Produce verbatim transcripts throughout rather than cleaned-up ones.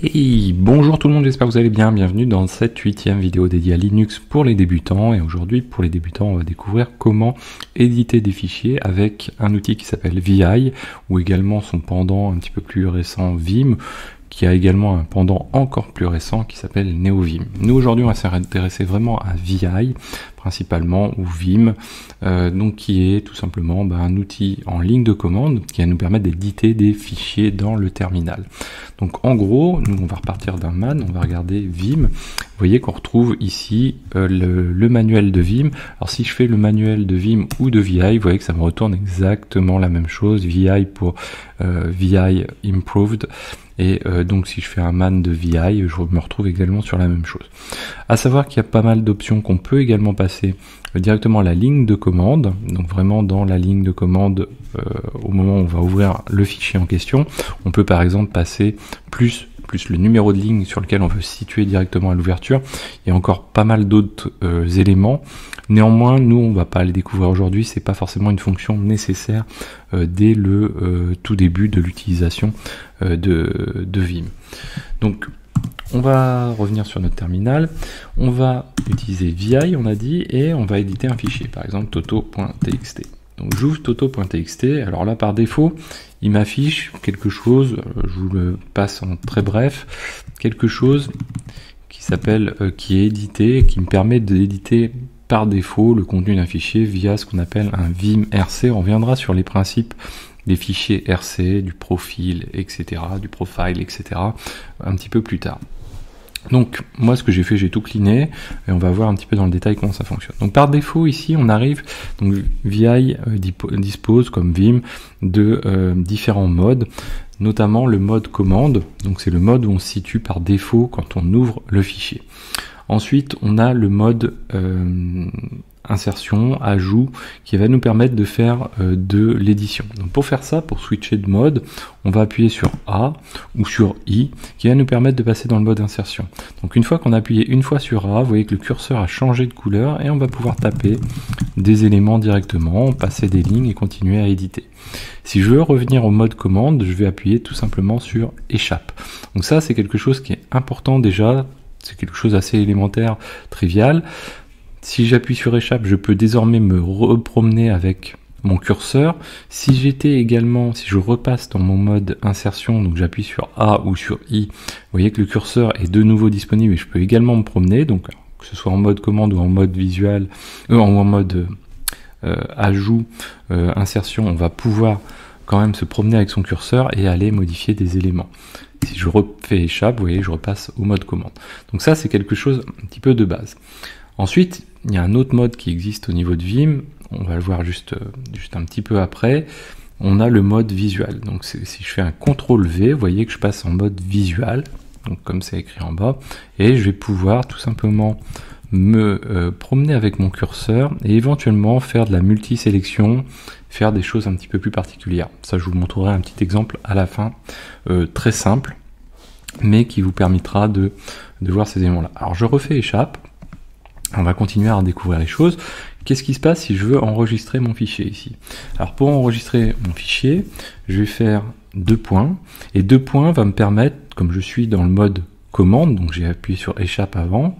Et bonjour tout le monde, j'espère que vous allez bien, bienvenue dans cette huitième vidéo dédiée à Linux pour les débutants. Et aujourd'hui, pour les débutants, on va découvrir comment éditer des fichiers avec un outil qui s'appelle V I, ou également son pendant un petit peu plus récent Vim, qui a également un pendant encore plus récent qui s'appelle NeoVim. Nous aujourd'hui on va s'intéresser vraiment à V I principalement, ou Vim, euh, donc qui est tout simplement bah, un outil en ligne de commande qui va nous permettre d'éditer des fichiers dans le terminal. Donc en gros, nous on va repartir d'un man, on va regarder Vim. Vous voyez qu'on retrouve ici euh, le, le manuel de Vim. Alors si je fais le manuel de Vim ou de V I, vous voyez que ça me retourne exactement la même chose. V I pour euh, V I Improved. Et euh, donc si je fais un man de V I, je me retrouve également sur la même chose. À savoir qu'il y a pas mal d'options qu'on peut également passer euh, directement à la ligne de commande. Donc vraiment dans la ligne de commande, euh, au moment où on va ouvrir le fichier en question, on peut par exemple passer plus plus le numéro de ligne sur lequel on veut se situer directement à l'ouverture. Il y a encore pas mal d'autres euh, éléments. Néanmoins, nous, on va pas les découvrir aujourd'hui. C'est pas forcément une fonction nécessaire euh, dès le euh, tout début de l'utilisation euh, de, de Vim. Donc, on va revenir sur notre terminal. On va utiliser V I, on a dit, et on va éditer un fichier, par exemple toto.txt. Donc j'ouvre toto.txt, alors là par défaut il m'affiche quelque chose, je vous le passe en très bref, quelque chose qui s'appelle, euh, qui est édité, qui me permet d'éditer par défaut le contenu d'un fichier via ce qu'on appelle un Vim R C. On reviendra sur les principes des fichiers R C, du profil, et cetera, du profile, et cetera un petit peu plus tard. Donc moi ce que j'ai fait, j'ai tout cleané et on va voir un petit peu dans le détail comment ça fonctionne. Donc par défaut ici on arrive, donc V I euh, dispose comme Vim de euh, différents modes, notamment le mode commande, donc c'est le mode où on se situe par défaut quand on ouvre le fichier. Ensuite on a le mode euh, insertion, ajout, qui va nous permettre de faire euh, de l'édition. Donc pour faire ça, pour switcher de mode, on va appuyer sur A ou sur I, qui va nous permettre de passer dans le mode insertion. Donc une fois qu'on a appuyé une fois sur A, vous voyez que le curseur a changé de couleur et on va pouvoir taper des éléments directement, passer des lignes et continuer à éditer. Si je veux revenir au mode commande, je vais appuyer tout simplement sur échappe. Donc ça, c'est quelque chose qui est important déjà, c'est quelque chose d'assez élémentaire, trivial. Si j'appuie sur échappe, je peux désormais me repromener avec mon curseur. Si j'étais également, si je repasse dans mon mode insertion, donc j'appuie sur A ou sur I, vous voyez que le curseur est de nouveau disponible et je peux également me promener, donc que ce soit en mode commande ou en mode visuel, euh, ou en mode euh, ajout, euh, insertion, on va pouvoir quand même se promener avec son curseur et aller modifier des éléments. Si je refais échappe, vous voyez, je repasse au mode commande. Donc ça, c'est quelque chose un petit peu de base. Ensuite, il y a un autre mode qui existe au niveau de Vim, on va le voir juste, juste un petit peu après, on a le mode visuel. Donc si je fais un contrôle V, vous voyez que je passe en mode visual, donc comme c'est écrit en bas, et je vais pouvoir tout simplement me euh, promener avec mon curseur et éventuellement faire de la multisélection, faire des choses un petit peu plus particulières. Ça, je vous montrerai un petit exemple à la fin, euh, très simple, mais qui vous permettra de, de voir ces éléments-là. Alors je refais échappe. On va continuer à découvrir les choses. Qu'est-ce qui se passe si je veux enregistrer mon fichier ici? Alors pour enregistrer mon fichier, je vais faire deux points. Et deux points va me permettre, comme je suis dans le mode commande, donc j'ai appuyé sur échappe avant,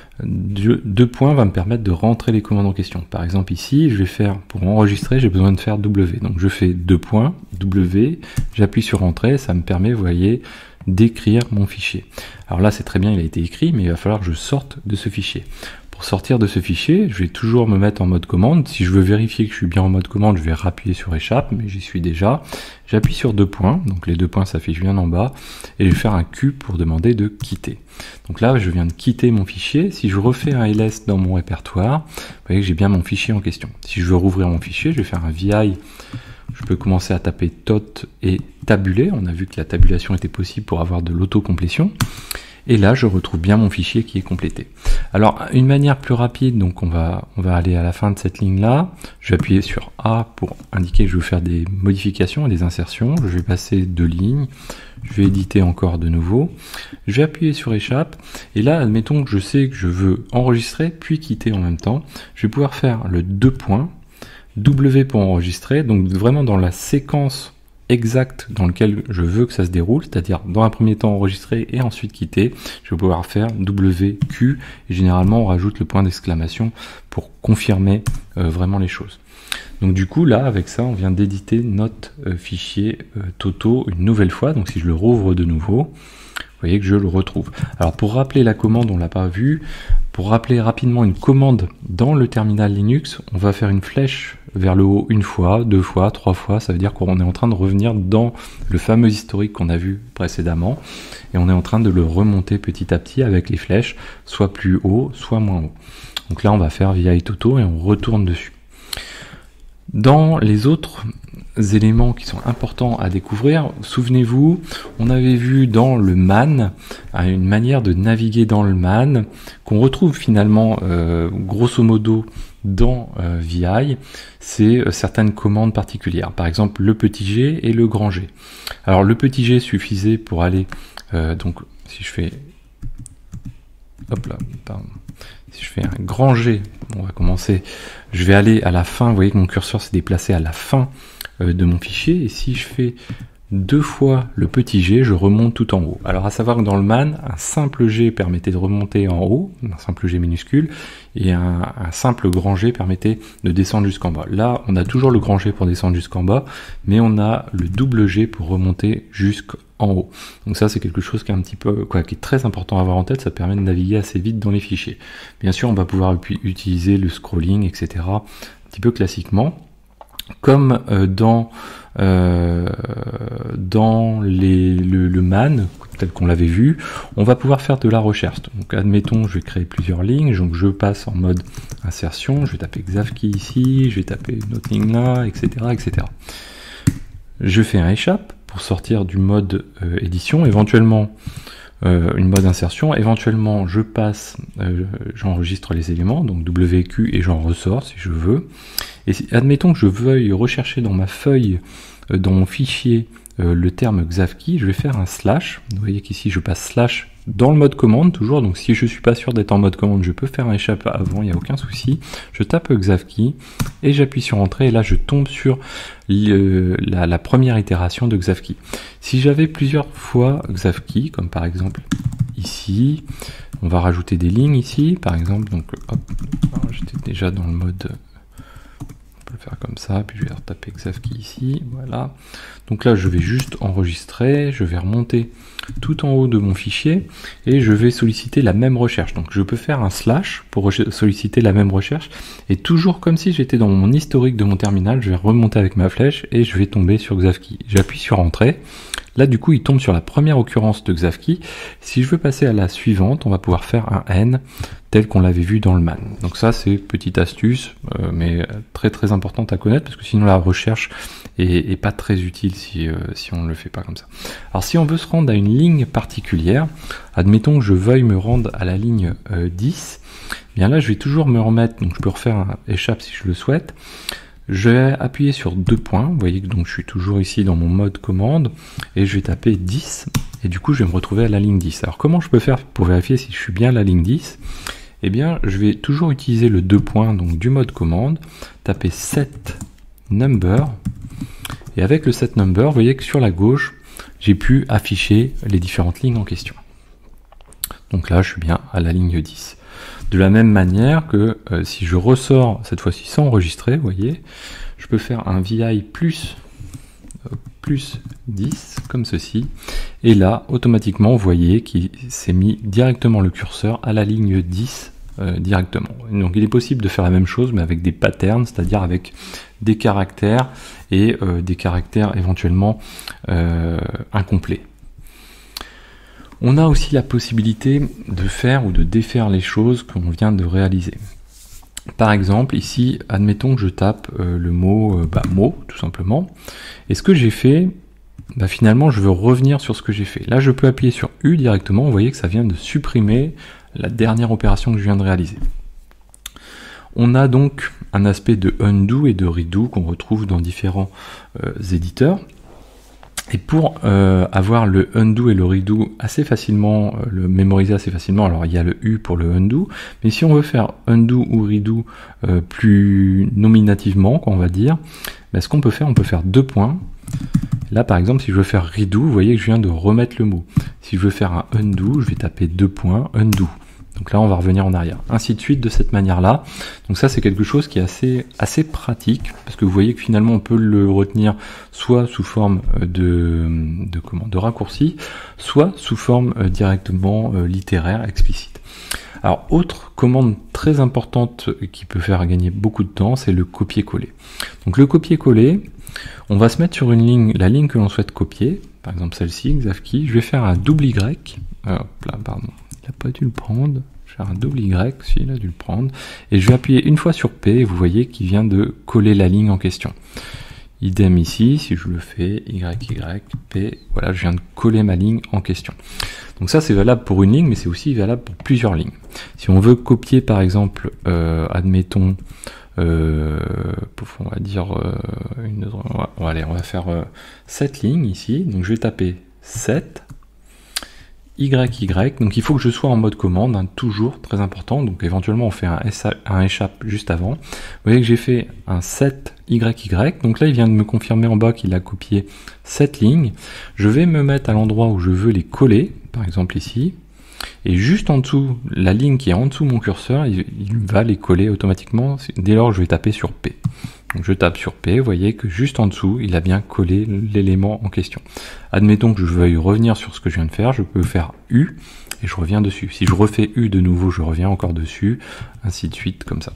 deux, deux points va me permettre de rentrer les commandes en question. Par exemple ici, je vais faire, pour enregistrer, j'ai besoin de faire W. Donc je fais deux points, W, j'appuie sur entrée, ça me permet, vous voyez, d'écrire mon fichier. Alors là c'est très bien, il a été écrit, mais il va falloir que je sorte de ce fichier. Pour sortir de ce fichier, je vais toujours me mettre en mode commande. Si je veux vérifier que je suis bien en mode commande, je vais rappuyer sur échappe, mais j'y suis déjà. J'appuie sur deux points, donc les deux points s'affichent bien en bas, et je vais faire un Q pour demander de quitter. Donc là, je viens de quitter mon fichier. Si je refais un L S dans mon répertoire, vous voyez que j'ai bien mon fichier en question. Si je veux rouvrir mon fichier, je vais faire un V I. Je peux commencer à taper tot et tabuler. On a vu que la tabulation était possible pour avoir de l'autocomplétion. Et là, je retrouve bien mon fichier qui est complété. Alors, une manière plus rapide, donc on va, on va aller à la fin de cette ligne-là. Je vais appuyer sur A pour indiquer que je veux faire des modifications et des insertions. Je vais passer deux lignes. Je vais éditer encore de nouveau. Je vais appuyer sur échappe. Et là, admettons que je sais que je veux enregistrer puis quitter en même temps. Je vais pouvoir faire le deux points, W pour enregistrer. Donc vraiment dans la séquence exact dans lequel je veux que ça se déroule, c'est-à-dire dans un premier temps enregistrer et ensuite quitter, je vais pouvoir faire W Q, et généralement on rajoute le point d'exclamation pour confirmer euh, vraiment les choses. Donc du coup là avec ça on vient d'éditer notre euh, fichier euh, Toto une nouvelle fois, donc si je le rouvre de nouveau, vous voyez que je le retrouve. Alors pour rappeler la commande, on l'a pas vu, pour rappeler rapidement une commande dans le terminal Linux, on va faire une flèche vers le haut une fois, deux fois, trois fois, ça veut dire qu'on est en train de revenir dans le fameux historique qu'on a vu précédemment, et on est en train de le remonter petit à petit avec les flèches, soit plus haut, soit moins haut. Donc là on va faire V I Toto et on retourne dessus. Dans les autres éléments qui sont importants à découvrir, souvenez-vous, on avait vu dans le man une manière de naviguer dans le man qu'on retrouve finalement euh, grosso modo dans euh, V I, c'est euh, certaines commandes particulières, par exemple le petit g et le grand G. Alors le petit g suffisait pour aller, euh, donc si je fais, hop là, pardon. Si je fais un grand G, on va commencer, je vais aller à la fin, vous voyez que mon curseur s'est déplacé à la fin euh, de mon fichier, et si je fais deux fois le petit g, je remonte tout en haut. Alors à savoir que dans le man, un simple G permettait de remonter en haut, un simple G minuscule, et un, un simple grand G permettait de descendre jusqu'en bas. Là, on a toujours le grand G pour descendre jusqu'en bas, mais on a le double G pour remonter jusqu'en haut. Donc ça, c'est quelque chose qui est un petit peu, quoi, qui est très important à avoir en tête. Ça permet de naviguer assez vite dans les fichiers. Bien sûr, on va pouvoir utiliser le scrolling, et cetera, un petit peu classiquement, comme euh, dans euh, dans les, le, le man, tel qu'on l'avait vu, on va pouvoir faire de la recherche. Donc admettons, je vais créer plusieurs lignes, donc je passe en mode insertion, je vais taper Xavki ici, je vais taper une autre ligne là, et cetera, et cetera. Je fais un échappe pour sortir du mode euh, édition, éventuellement euh, une mode insertion, éventuellement je passe, euh, j'enregistre les éléments, donc W Q, et j'en ressors si je veux. Et si, admettons que je veuille rechercher dans ma feuille, euh, dans mon fichier, euh, le terme Xavki, je vais faire un slash. Vous voyez qu'ici je passe slash dans le mode commande toujours, donc si je suis pas sûr d'être en mode commande, je peux faire un échappe avant, il n'y a aucun souci. Je tape Xavki et j'appuie sur entrée, et là je tombe sur le, la, la première itération de Xavki. Si j'avais plusieurs fois Xavki, comme par exemple ici, on va rajouter des lignes ici, par exemple, donc hop, j'étais déjà dans le mode, on peut le faire comme ça, puis je vais retaper Xavki ici, voilà. Donc là je vais juste enregistrer, je vais remonter tout en haut de mon fichier et je vais solliciter la même recherche. Donc je peux faire un slash pour solliciter la même recherche, et toujours comme si j'étais dans mon historique de mon terminal, je vais remonter avec ma flèche et je vais tomber sur Xavki. J'appuie sur entrée. Là du coup il tombe sur la première occurrence de Xavki. Si je veux passer à la suivante, on va pouvoir faire un N tel qu'on l'avait vu dans le man. Donc ça c'est petite astuce, euh, mais très très importante à connaître, parce que sinon la recherche est, est pas très utile si, euh, si on ne le fait pas comme ça. Alors si on veut se rendre à une ligne particulière, admettons que je veuille me rendre à la ligne euh, dix, bien là je vais toujours me remettre, donc je peux refaire un échappe si je le souhaite. Je vais appuyer sur deux points, vous voyez que donc je suis toujours ici dans mon mode commande, et je vais taper dix, et du coup je vais me retrouver à la ligne dix. Alors comment je peux faire pour vérifier si je suis bien à la ligne dix? Eh bien je vais toujours utiliser le deux points donc du mode commande, taper set number, et avec le set number, vous voyez que sur la gauche, j'ai pu afficher les différentes lignes en question. Donc là je suis bien à la ligne dix. De la même manière que euh, si je ressors cette fois-ci sans enregistrer, vous voyez, je peux faire un V I plus, euh, plus dix, comme ceci, et là, automatiquement, vous voyez qu'il s'est mis directement le curseur à la ligne dix euh, directement. Donc il est possible de faire la même chose, mais avec des patterns, c'est-à-dire avec des caractères, et euh, des caractères éventuellement euh, incomplets. On a aussi la possibilité de faire ou de défaire les choses qu'on vient de réaliser. Par exemple, ici, admettons que je tape euh, le mot euh, bah, mot, tout simplement. Et ce que j'ai fait, bah, finalement, je veux revenir sur ce que j'ai fait. Là, je peux appuyer sur U directement. Vous voyez que ça vient de supprimer la dernière opération que je viens de réaliser. On a donc un aspect de undo et de redo qu'on retrouve dans différents euh, éditeurs. Et pour euh, avoir le undo et le redo assez facilement, euh, le mémoriser assez facilement, alors il y a le U pour le undo, mais si on veut faire undo ou redo euh, plus nominativement, quoi, on va dire, ben, ce qu'on peut faire, on peut faire deux points, Là, par exemple, si je veux faire redo, vous voyez que je viens de remettre le mot. Si je veux faire un undo, je vais taper deux points, undo. Donc là, on va revenir en arrière. Ainsi de suite, de cette manière-là. Donc ça, c'est quelque chose qui est assez, assez pratique, parce que vous voyez que finalement, on peut le retenir soit sous forme de, de, comment, de raccourci, soit sous forme euh, directement euh, littéraire, explicite. Alors, autre commande très importante qui peut faire gagner beaucoup de temps, c'est le copier-coller. Donc le copier-coller, on va se mettre sur une ligne, la ligne que l'on souhaite copier, par exemple celle-ci, Xavki. Je vais faire un double Y, hop là, pardon, il n'a pas dû le prendre, je vais faire un double Y, si, il a dû le prendre, et je vais appuyer une fois sur P, et vous voyez qu'il vient de coller la ligne en question. Idem ici, si je le fais, Y, Y, P, voilà, je viens de coller ma ligne en question. Donc ça, c'est valable pour une ligne, mais c'est aussi valable pour plusieurs lignes. Si on veut copier, par exemple, euh, admettons, euh, on va dire, euh, une autre, on va, allez, on va faire euh, cette ligne ici. Donc je vais taper sept, Y, Y. Donc il faut que je sois en mode commande, hein, toujours très important. Donc éventuellement, on fait un, S A, un échappe juste avant. Vous voyez que j'ai fait un sept, Y, Y. Donc là, il vient de me confirmer en bas qu'il a copié cette ligne. Je vais me mettre à l'endroit où je veux les coller, par exemple ici. Et juste en dessous, la ligne qui est en dessous de mon curseur, il, il va les coller automatiquement dès lors que je vais taper sur P. Donc je tape sur P, vous voyez que juste en dessous, il a bien collé l'élément en question. Admettons que je veuille revenir sur ce que je viens de faire, je peux faire U et je reviens dessus. Si je refais U de nouveau, je reviens encore dessus, ainsi de suite, comme ça.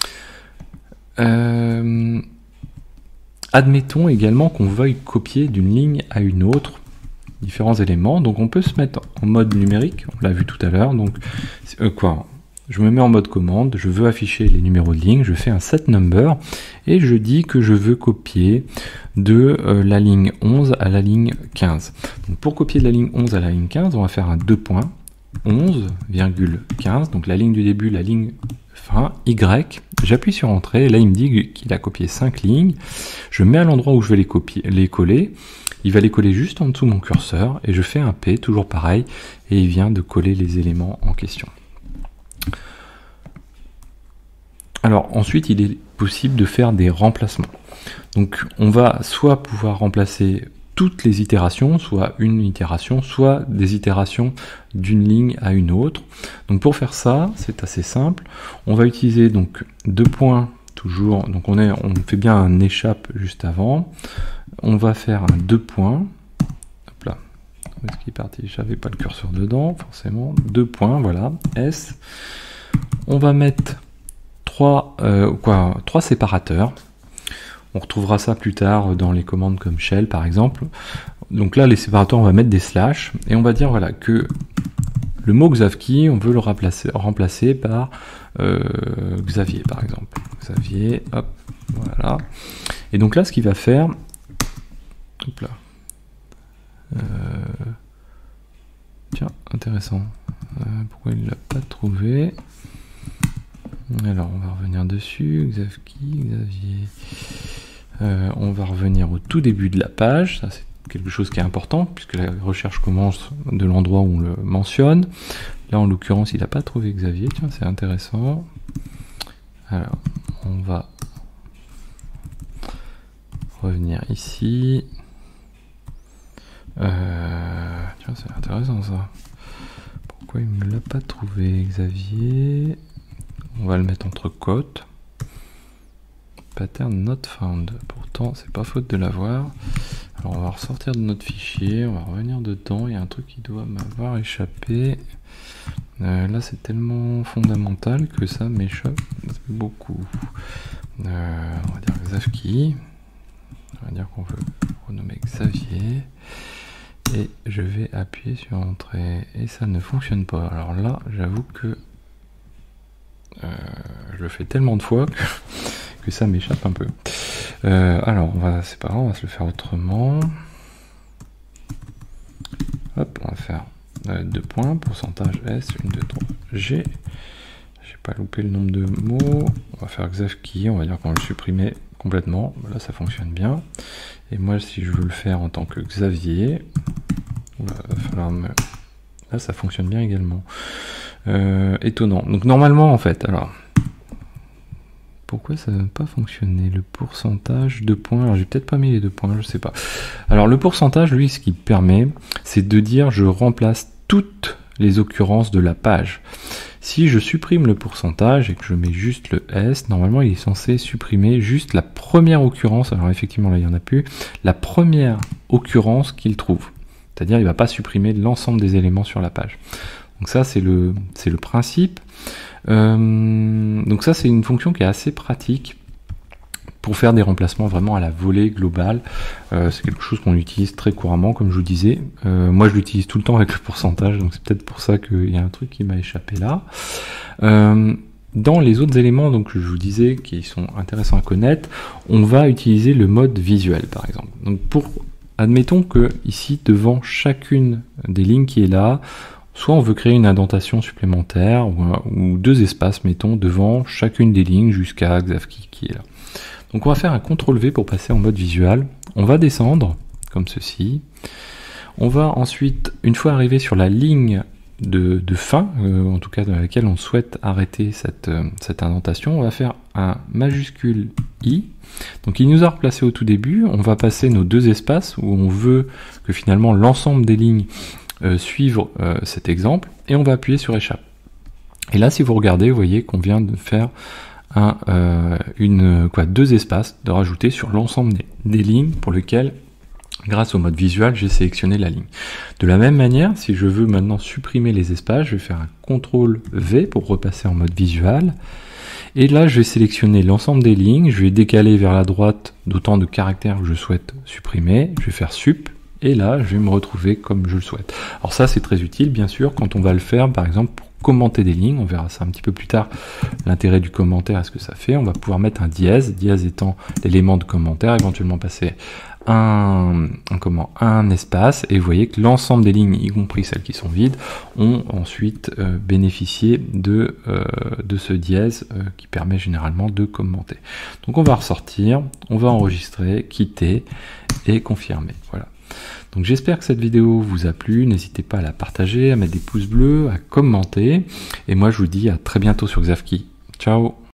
Euh, admettons également qu'on veuille copier d'une ligne à une autre différents éléments, donc on peut se mettre en mode numérique, on l'a vu tout à l'heure, donc euh, quoi, je me mets en mode commande, je veux afficher les numéros de ligne, je fais un set number, et je dis que je veux copier de euh, la ligne onze à la ligne quinze. Donc pour copier de la ligne onze à la ligne quinze, on va faire un deux points, onze virgule quinze, donc la ligne du début, la ligne fin, Y, j'appuie sur entrée, et là il me dit qu'il a copié cinq lignes, je mets à l'endroit où je vais les, copier, les coller, il va les coller juste en dessous de mon curseur, et je fais un P, toujours pareil, et il vient de coller les éléments en question. Alors ensuite, il est possible de faire des remplacements. Donc on va soit pouvoir remplacer toutes les itérations, soit une itération, soit des itérations d'une ligne à une autre. Donc pour faire ça, c'est assez simple. On va utiliser donc deux points toujours, donc on, est, on fait bien un échappe juste avant. On va faire un deux points. Hop là. Où est-ce qu'il est parti? J'avais pas le curseur dedans, forcément. Deux points, voilà. S. On va mettre trois, euh, quoi, trois séparateurs. On retrouvera ça plus tard dans les commandes comme shell par exemple. Donc là, les séparateurs, on va mettre des slash et on va dire voilà que le mot Xavki, on veut le remplacer, remplacer par euh, Xavier par exemple. Xavier, hop, voilà. Et donc là, ce qu'il va faire, hop là. Euh, tiens, intéressant. Euh, pourquoi il ne l'a pas trouvé? Alors, on va revenir dessus. Xavki, Xavier. Euh, on va revenir au tout début de la page. Ça, c'est quelque chose qui est important puisque la recherche commence de l'endroit où on le mentionne. Là, en l'occurrence, il n'a pas trouvé Xavier. Tiens, c'est intéressant. Alors, on va revenir ici. Euh, tiens, c'est intéressant ça. Pourquoi il ne me l'a pas trouvé, Xavier? On va le mettre entre côtes. Pattern not found. Pourtant, c'est pas faute de l'avoir. Alors, on va ressortir de notre fichier. On va revenir dedans. Il y a un truc qui doit m'avoir échappé. Euh, là, c'est tellement fondamental que ça m'échappe beaucoup. Euh, on va dire Xavki. On va dire qu'on veut renommer Xavier. Et je vais appuyer sur entrée. Et ça ne fonctionne pas. Alors là, j'avoue que euh, je le fais tellement de fois que, que ça m'échappe un peu. Euh, alors, on va, c'est pas grave, on va se le faire autrement. Hop, on va faire euh, deux points, pourcentage S, un, deux, trois, G. J'ai pas loupé le nombre de mots. On va faire Xavki, on va dire qu'on va le supprimer complètement. Là, ça fonctionne bien. Et moi, si je veux le faire en tant que Xavier, il va falloir me... Là, ça fonctionne bien également. Euh, étonnant. Donc, normalement, en fait, alors, pourquoi ça n'a pas fonctionné? Le pourcentage, deux points. Alors j'ai peut-être pas mis les deux points, je sais pas. Alors le pourcentage, lui, ce qu'il permet, c'est de dire je remplace toutes les occurrences de la page. Si je supprime le pourcentage et que je mets juste le S, normalement il est censé supprimer juste la première occurrence. Alors effectivement là il n'y en a plus. La première occurrence qu'il trouve. C'est-à-dire il ne va pas supprimer l'ensemble des éléments sur la page. Donc ça c'est le, c'est le principe. Euh, donc ça c'est une fonction qui est assez pratique pour faire des remplacements vraiment à la volée globale. Euh, c'est quelque chose qu'on utilise très couramment, comme je vous disais. Euh, moi je l'utilise tout le temps avec le pourcentage, donc c'est peut-être pour ça qu'il y a un truc qui m'a échappé là. Euh, dans les autres éléments, donc je vous disais, qui sont intéressants à connaître, on va utiliser le mode visuel par exemple. Donc pour, admettons que ici devant chacune des lignes qui est là, soit on veut créer une indentation supplémentaire ou, ou deux espaces, mettons, devant chacune des lignes jusqu'à Xavki qui est là. Donc on va faire un contrôle V pour passer en mode visual. On va descendre comme ceci. On va ensuite, une fois arrivé sur la ligne de, de fin, euh, en tout cas dans laquelle on souhaite arrêter cette, euh, cette indentation, on va faire un majuscule I. Donc il nous a replacé au tout début. On va passer nos deux espaces où on veut que finalement l'ensemble des lignes Euh, suivre euh, cet exemple, et on va appuyer sur échappe. Et là si vous regardez, vous voyez qu'on vient de faire un, euh, une, quoi, deux espaces de rajouter sur l'ensemble des, des lignes pour lesquelles, grâce au mode visuel, j'ai sélectionné la ligne. De la même manière, si je veux maintenant supprimer les espaces, je vais faire un contrôle V pour repasser en mode visual. Et là, je vais sélectionner l'ensemble des lignes, je vais décaler vers la droite d'autant de caractères que je souhaite supprimer, je vais faire sup, et là, je vais me retrouver comme je le souhaite. Alors ça, c'est très utile, bien sûr, quand on va le faire, par exemple, pour commenter des lignes. On verra ça un petit peu plus tard, l'intérêt du commentaire et ce que ça fait. On va pouvoir mettre un dièse, dièse étant l'élément de commentaire, éventuellement passer un, un, comment, un espace, et vous voyez que l'ensemble des lignes, y compris celles qui sont vides, ont ensuite euh, bénéficié de, euh, de ce dièse euh, qui permet généralement de commenter. Donc on va ressortir, on va enregistrer, quitter et confirmer. Voilà. Donc j'espère que cette vidéo vous a plu, n'hésitez pas à la partager, à mettre des pouces bleus, à commenter, et moi je vous dis à très bientôt sur Xavki. Ciao!